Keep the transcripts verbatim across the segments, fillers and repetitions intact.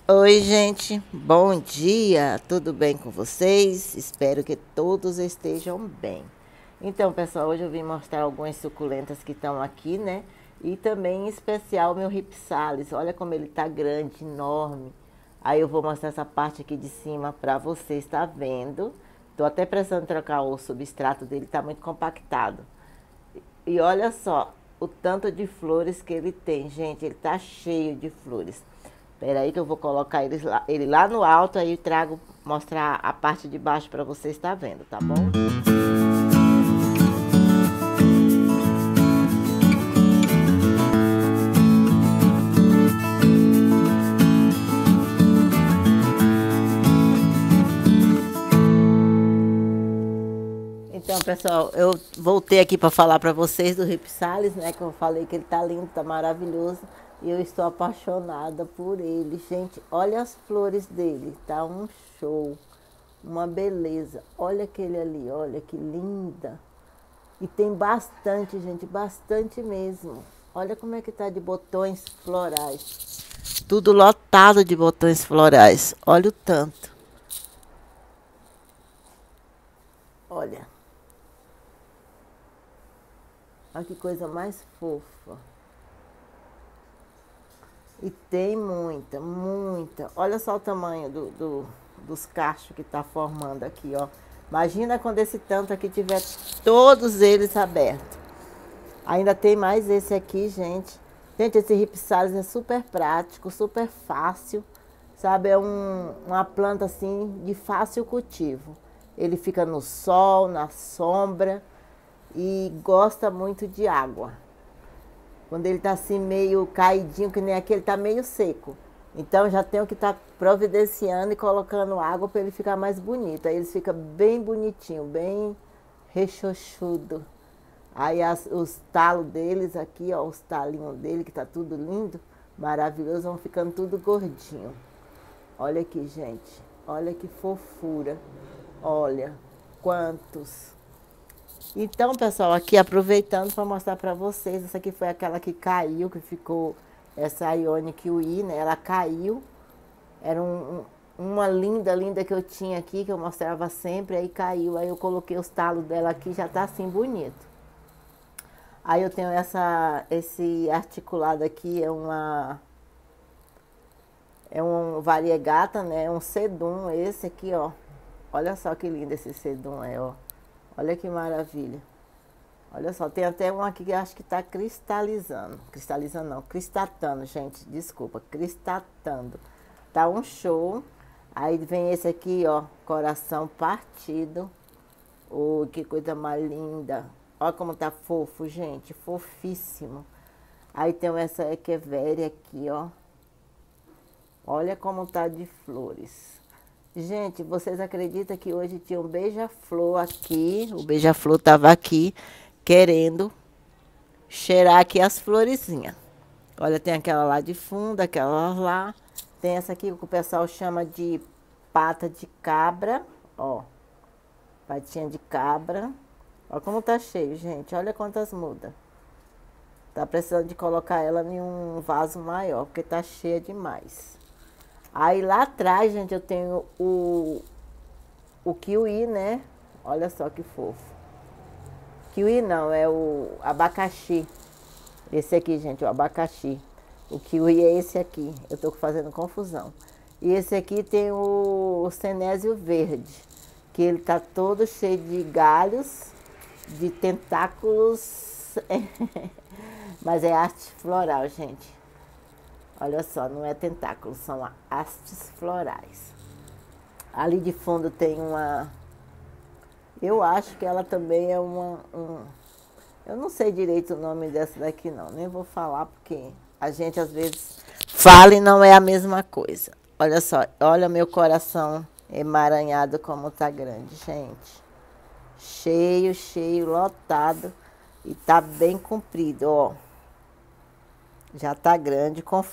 Oi, gente, bom dia, tudo bem com vocês? Espero que todos estejam bem. Então, pessoal, hoje eu vim mostrar algumas suculentas que estão aqui, né? E também, em especial, meu ripsalis. Olha como ele tá grande, enorme. Aí eu vou mostrar essa parte aqui de cima para vocês, tá vendo? Tô até precisando trocar o substrato dele, tá muito compactado. E olha só o tanto de flores que ele tem, gente. Ele tá cheio de flores. Espera aí que eu vou colocar ele lá, ele lá no alto, aí eu trago mostrar a parte de baixo para vocês estar vendo, tá bom? Então, pessoal, eu voltei aqui para falar para vocês do ripsalis, né? Que eu falei que ele tá lindo, tá maravilhoso. E eu estou apaixonada por ele. Gente, olha as flores dele, tá um show, uma beleza. Olha aquele ali, olha que linda. E tem bastante, gente, bastante mesmo. Olha como é que tá de botões florais. Tudo lotado de botões florais. Olha o tanto. Olha. Olha que coisa mais fofa. E tem muita, muita. Olha só o tamanho do, do, dos cachos que está formando aqui, ó. Imagina quando esse tanto aqui tiver todos eles abertos. Ainda tem mais esse aqui, gente. Gente, esse ripsalis é super prático, super fácil. Sabe, é um, uma planta assim de fácil cultivo. Ele fica no sol, na sombra e gosta muito de água. Quando ele tá assim meio caidinho, que nem aquele, tá meio seco. Então já tenho que estar tá providenciando e colocando água para ele ficar mais bonito. Aí ele fica bem bonitinho, bem rechochudo. Aí as, os talos deles aqui, ó, os talinhos dele, que tá tudo lindo, maravilhoso, vão ficando tudo gordinho. Olha aqui, gente. Olha que fofura. Olha quantos. Então, pessoal, aqui aproveitando para mostrar para vocês, essa aqui foi aquela que caiu, que ficou, essa Ionic Kiwi, né? Ela caiu, era um, um, uma linda, linda que eu tinha aqui, que eu mostrava sempre, aí caiu, aí eu coloquei os talos dela aqui, já tá assim bonito. Aí eu tenho essa, esse articulado aqui, é uma, é um variegata, né? É um sedum, esse aqui, ó. Olha só que lindo esse sedum é, ó. Olha que maravilha. Olha só, tem até um aqui que eu acho que tá cristalizando. Cristalizando não, cristatando, gente. Desculpa, cristatando. Tá um show. Aí vem esse aqui, ó, coração partido. Oh, que coisa mais linda. Olha como tá fofo, gente. Fofíssimo. Aí tem essa echeveria aqui, ó. Olha como tá de flores. Gente, vocês acreditam que hoje tinha um beija-flor aqui? O beija-flor estava aqui querendo cheirar aqui as florezinhas. Olha, tem aquela lá de fundo, aquela lá. Tem essa aqui que o pessoal chama de pata de cabra. Ó, patinha de cabra. Olha como tá cheio, gente. Olha quantas mudas. Tá precisando de colocar ela em um vaso maior, porque tá cheia demais. Aí lá atrás, gente, eu tenho o, o kiwi, né? Olha só que fofo. Kiwi não, é o abacaxi. Esse aqui, gente, o abacaxi. O kiwi é esse aqui. Eu tô fazendo confusão. E esse aqui tem o, o cenésio verde, que ele tá todo cheio de galhos, de tentáculos. Mas é arte floral, gente. Olha só, não é tentáculo, são hastes florais. Ali de fundo tem uma... Eu acho que ela também é uma... Um, eu não sei direito o nome dessa daqui não, nem vou falar porque a gente às vezes fala e não é a mesma coisa. Olha só, olha meu coração emaranhado como tá grande, gente. Cheio, cheio, lotado e tá bem comprido, ó. Já tá grande, com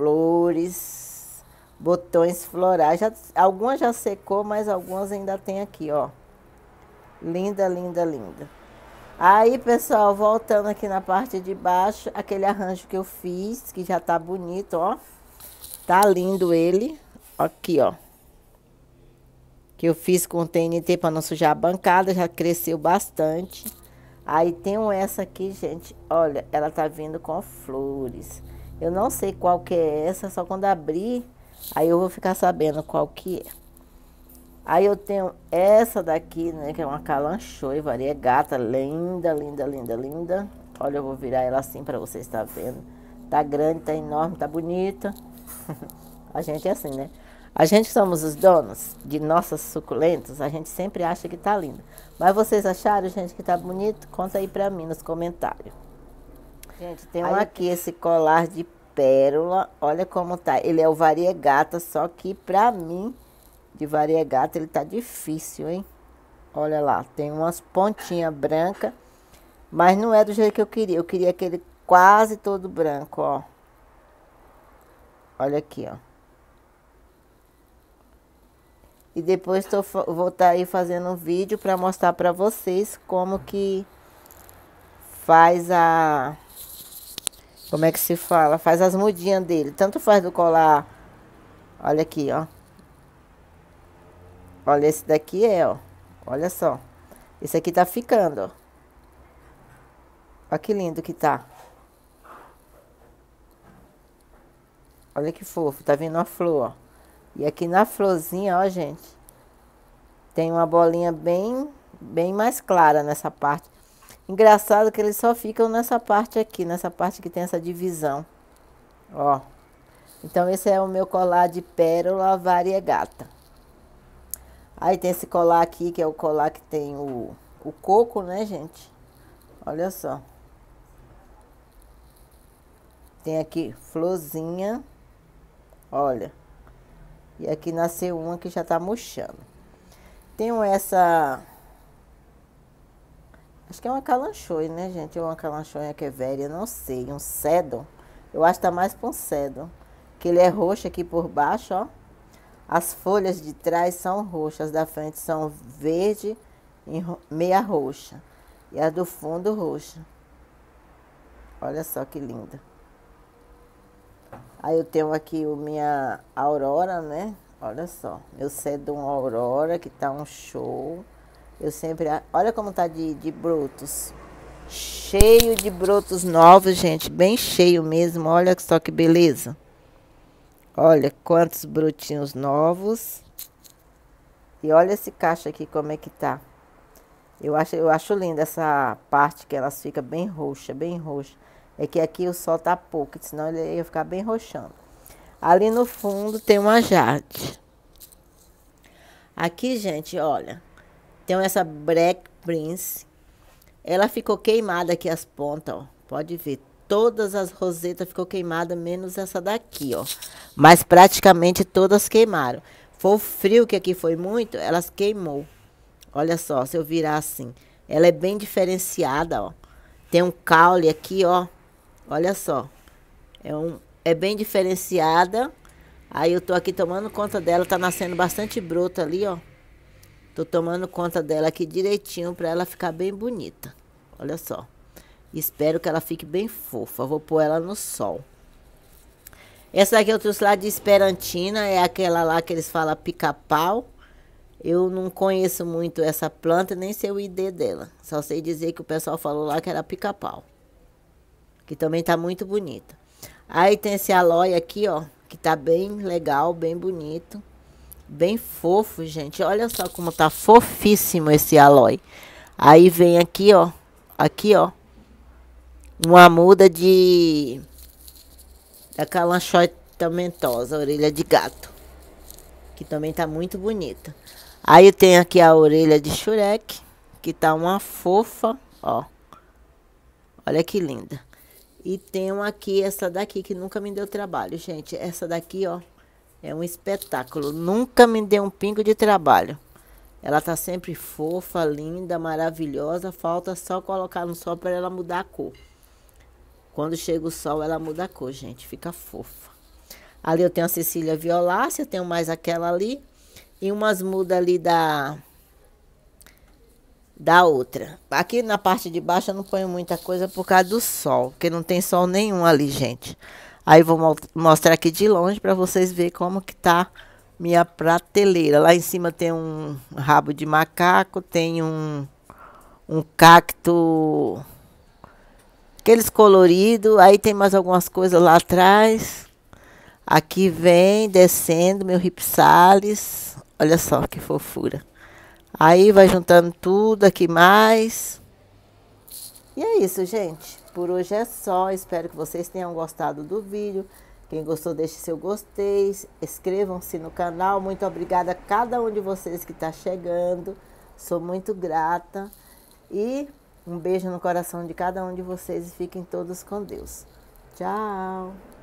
flores, botões florais. Já, algumas já secou, mas algumas ainda tem aqui, ó. Linda, linda, linda. Aí, pessoal, voltando aqui na parte de baixo, aquele arranjo que eu fiz, que já tá bonito, ó. Tá lindo ele. Aqui, ó. Que eu fiz com T N T para não sujar a bancada. Já cresceu bastante. Aí tem essa aqui, gente. Olha, ela tá vindo com flores. Eu não sei qual que é essa, só quando abrir, aí eu vou ficar sabendo qual que é. Aí eu tenho essa daqui, né, que é uma calanchoe variegata, linda, linda, linda, linda. Olha, eu vou virar ela assim para vocês estarem vendo. Tá grande, tá enorme, tá bonita. A gente é assim, né? A gente somos os donos de nossas suculentas, a gente sempre acha que tá lindo. Mas vocês acharam, gente, que tá bonito? Conta aí pra mim nos comentários. Gente, tem um aqui, esse colar de pérola. Olha como tá. Ele é o variegata, só que pra mim, de variegata, ele tá difícil, hein? Olha lá, tem umas pontinhas brancas, mas não é do jeito que eu queria. Eu queria aquele quase todo branco, ó. Olha aqui, ó. E depois tô, vou estar aí fazendo um vídeo para mostrar para vocês como que faz a... Como é que se fala? Faz as mudinhas dele. Tanto faz do colar... Olha aqui, ó. Olha, esse daqui é, ó. Olha só. Esse aqui tá ficando, ó. Olha que lindo que tá. Olha que fofo. Tá vindo uma flor, ó. E aqui na florzinha, ó, gente, tem uma bolinha bem, bem mais clara nessa parte. Engraçado que eles só ficam nessa parte aqui, nessa parte que tem essa divisão. Ó. Então esse é o meu colar de pérola variegata. Aí tem esse colar aqui, que é o colar que tem o, o coco, né, gente? Olha só. Tem aqui florzinha. Olha. E aqui nasceu uma que já tá murchando. Tenho essa... Acho que é uma calanchoe, né, gente? Ou uma calanchoe que é velha, não sei. Um cedro. Eu acho que tá mais pra um cedro. Que ele é roxo aqui por baixo, ó. As folhas de trás são roxas, da frente são verde e meia roxa. E a do fundo roxa. Olha só que linda. Aí eu tenho aqui o minha aurora, né? Olha só, meu cedum aurora, que tá um show. Eu sempre... Olha como tá de, de brotos. Cheio de brotos novos, gente. Bem cheio mesmo. Olha só que beleza. Olha quantos brotinhos novos. E olha esse cacho aqui como é que tá. Eu acho, eu acho linda essa parte que elas ficam bem roxa, bem roxa. É que aqui o sol tá pouco, senão ele ia ficar bem roxando. Ali no fundo tem uma jade. Aqui, gente, olha. Tem essa Black Prince. Ela ficou queimada aqui as pontas, ó. Pode ver. Todas as rosetas ficou queimada, menos essa daqui, ó. Mas praticamente todas queimaram. Foi o frio que aqui foi muito, elas queimou. Olha só, se eu virar assim. Ela é bem diferenciada, ó. Tem um caule aqui, ó. Olha só. É, um, é bem diferenciada. Aí eu tô aqui tomando conta dela. Tá nascendo bastante broto ali, ó. Tô tomando conta dela aqui direitinho pra ela ficar bem bonita. Olha só. Espero que ela fique bem fofa. Vou pôr ela no sol. Essa aqui eu trouxe lá de Esperantina. É aquela lá que eles falam pica-pau. Eu não conheço muito essa planta, nem sei o I D dela. Só sei dizer que o pessoal falou lá que era pica-pau. Que também tá muito bonita. Aí tem esse aloe aqui, ó. Que tá bem legal, bem bonito. Bem fofo, gente. Olha só como tá fofíssimo esse aloe. Aí vem aqui, ó. Aqui, ó. Uma muda de... Da calanchoe tomentosa, orelha de gato. Que também tá muito bonita. Aí tem aqui a orelha de Shurek, que tá uma fofa, ó. Olha que linda. E tem uma aqui, essa daqui, que nunca me deu trabalho, gente. Essa daqui, ó, é um espetáculo. Nunca me deu um pingo de trabalho. Ela tá sempre fofa, linda, maravilhosa. Falta só colocar no sol para ela mudar a cor. Quando chega o sol, ela muda a cor, gente. Fica fofa. Ali eu tenho a Cecília Violácea, tenho mais aquela ali. E umas mudas ali da... Da outra. Aqui na parte de baixo eu não ponho muita coisa por causa do sol. Porque não tem sol nenhum ali, gente. Aí vou mo- mostrar aqui de longe para vocês verem como que tá minha prateleira. Lá em cima tem um rabo de macaco, tem um, um cacto, aqueles coloridos. Aí tem mais algumas coisas lá atrás. Aqui vem descendo meu ripsalis. Olha só que fofura. Aí vai juntando tudo aqui mais. E é isso, gente. Por hoje é só. Espero que vocês tenham gostado do vídeo. Quem gostou, deixe seu gostei. Inscrevam-se no canal. Muito obrigada a cada um de vocês que está chegando. Sou muito grata. E um beijo no coração de cada um de vocês. E fiquem todos com Deus. Tchau.